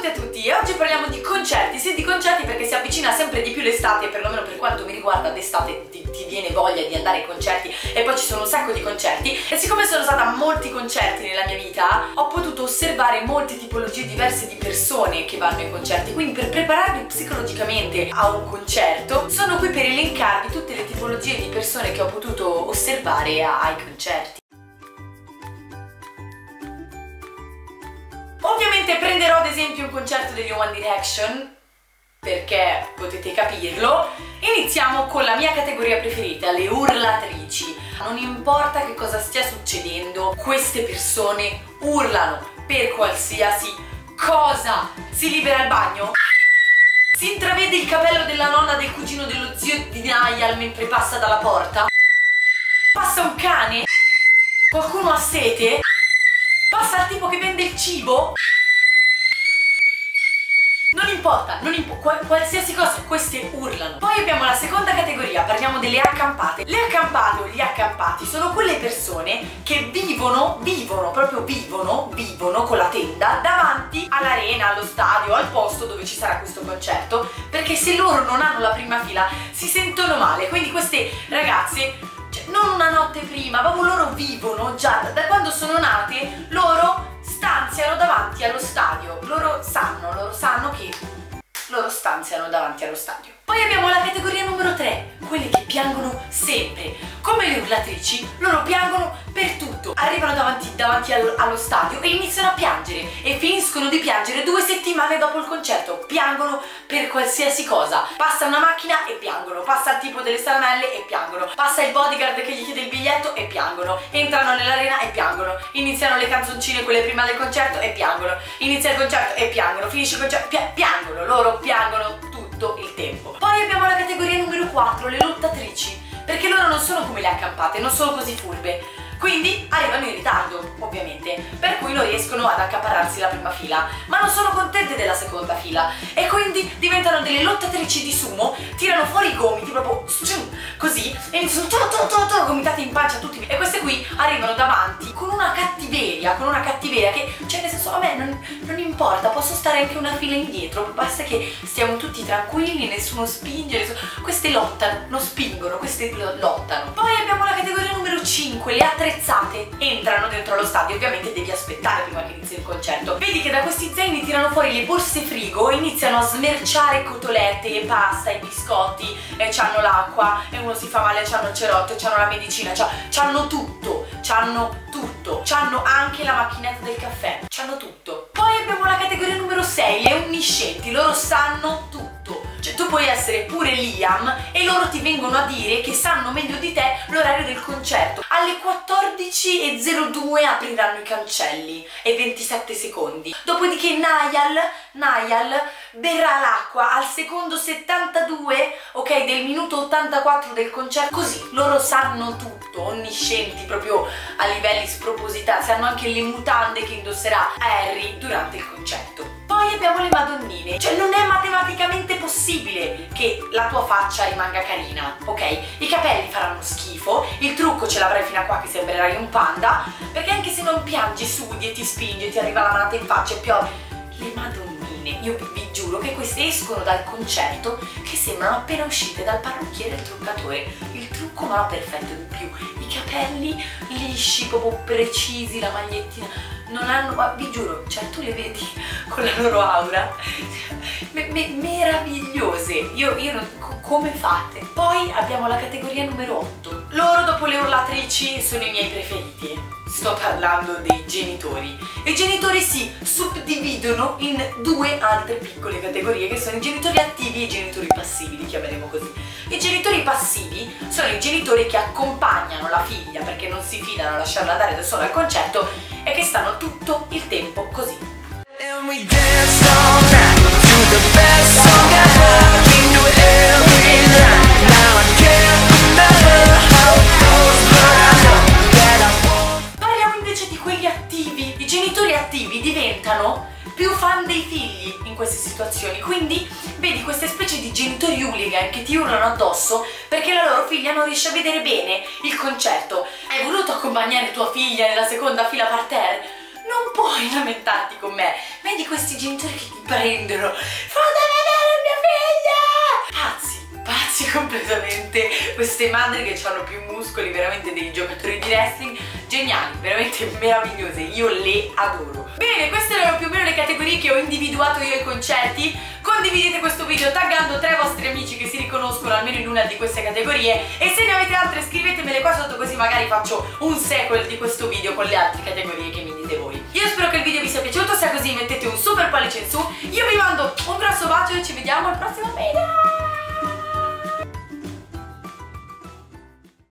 tutti a tutti e oggi parliamo di concerti, sì di concerti perché si avvicina sempre di più l'estate, perlomeno per quanto mi riguarda d'estate ti viene voglia di andare ai concerti e poi ci sono un sacco di concerti e siccome sono stata a molti concerti nella mia vita ho potuto osservare molte tipologie diverse di persone che vanno ai concerti, quindi per prepararmi psicologicamente a un concerto sono qui per elencarvi tutte le tipologie di persone che ho potuto osservare ai concerti. Ovviamente prenderò ad esempio un concerto degli One Direction perché potete capirlo. Iniziamo con la mia categoria preferita, le urlatrici. Non importa che cosa stia succedendo, queste persone urlano per qualsiasi cosa. Si libera il bagno? Si intravede il capello della nonna, del cugino, dello zio di Niall mentre passa dalla porta? Passa un cane? Qualcuno ha sete? Passa il tipo che vende il cibo? Non importa, qualsiasi cosa, queste urlano. Poi abbiamo la seconda categoria, parliamo delle accampate. Le accampate o gli accampati sono quelle persone che vivono con la tenda davanti all'arena, allo stadio, al posto dove ci sarà questo concerto, perché se loro non hanno la prima fila si sentono male. Quindi queste ragazze, non una notte prima, proprio loro vivono già, da quando sono nate, loro stanziano davanti allo stadio, loro sanno che loro stanziano davanti allo stadio. Poi abbiamo la categoria numero 3, quelle che piangono sempre. Come le urlatrici, loro piangono per tutto. Arrivano davanti allo stadio e iniziano a piangere e finiscono di piangere 2 settimane dopo il concerto. Piangono per qualsiasi cosa. Passa una macchina e piangono, passa il tipo delle staramelle e piangono, passa il bodyguard che gli chiede il biglietto e piangono, entrano nell'arena e piangono, iniziano le canzoncine quelle prima del concerto e piangono, inizia il concerto e piangono, finisce il concerto, piangono, loro piangono tutto il tempo. Poi abbiamo la categoria numero 4, le lottatrici, perché loro non sono come le accampate, non sono così furbe, quindi arrivano in ritardo, ovviamente, per cui non riescono ad accaparrarsi la prima fila, ma non sono contente della seconda fila e quindi diventano delle lottatrici di sumo, tirano fuori i gomiti proprio così e iniziano gomitate in pancia tutti, e queste qui arrivano davanti con una cattiveria che, cioè nel senso, a me non importa, posso stare anche una fila indietro, basta che stiamo tutti tranquilli, nessuno spinge, queste lottano, non spingono, queste lottano. Poi abbiamo la categoria numero 5, le attrezzate. Entrano dentro lo stadio, ovviamente devi aspettare prima che inizi il concerto. Vedi che da questi zaini tirano fuori le borse frigo e iniziano a smerciare cotolette, pasta, i biscotti, e c'hanno l'acqua, e uno si fa male, c'hanno il cerotto, c'hanno la medicina, c'hanno tutto, c'hanno anche la macchinetta del caffè, c'hanno tutto. Poi abbiamo la categoria numero 6, le onniscienti, loro sanno tutto. Cioè tu puoi essere pure Liam e loro ti vengono a dire che sanno meglio di te l'orario del concerto. Alle 14:02 apriranno i cancelli e 27 secondi. Dopodiché Niall berrà l'acqua al secondo 72, ok, del minuto 84 del concerto. Così, loro sanno tutto, onniscienti proprio a livelli spropositati, sanno anche le mutande che indosserà Harry durante il concerto. Poi abbiamo le madonnine, cioè non è matematicamente possibile che la tua faccia rimanga carina, ok? I capelli faranno schifo, il trucco ce l'avrai fino a qua che sembrerai un panda, perché anche se non piangi, sudi e ti spingi, ti arriva la manata in faccia e piove. Le madonnine, io vi giuro che queste escono dal concerto che sembrano appena uscite dal parrucchiere e truccatore. Il trucco ma no perfetto di più, i capelli lisci, proprio precisi, la magliettina. Non hanno, ma vi giuro, cioè tu le vedi con la loro aura meravigliose. Io non, come fate? Poi abbiamo la categoria numero 8. Loro dopo le urlatrici sono i miei preferiti. Sto parlando dei genitori. I genitori si suddividono in 2 altre piccole categorie che sono i genitori attivi e i genitori passivi, li chiameremo così. I genitori passivi sono i genitori che accompagnano la figlia perché non si fidano a lasciarla andare da sola al concerto e che stanno tutto il tempo così. Parliamo invece di quelli attivi. I genitori attivi diventano più fan dei figli in queste situazioni, quindi vedi queste specie di genitori hooligan che ti urlano addosso perché la loro figlia non riesce a vedere bene il concerto. Hai voluto accompagnare tua figlia nella seconda fila parterre? non puoi lamentarti con me. Vedi questi genitori che ti prendono, fate vedere mia figlia! Pazzi completamente, queste madri che hanno più muscoli, veramente dei giocatori di wrestling, geniali, veramente meravigliose, io le adoro. Bene, queste erano più o meno le categorie che ho individuato io ai concerti. Condividete questo video taggando 3 vostri amici che si riconoscono almeno in una di queste categorie, e se ne avete altre scrivetemele qua sotto, così magari faccio un sequel di questo video con le altre categorie che mi dite voi. Io spero che il video vi sia piaciuto, se è così mettete un super pollice in su, io vi mando un grosso bacio e ci vediamo al prossimo video!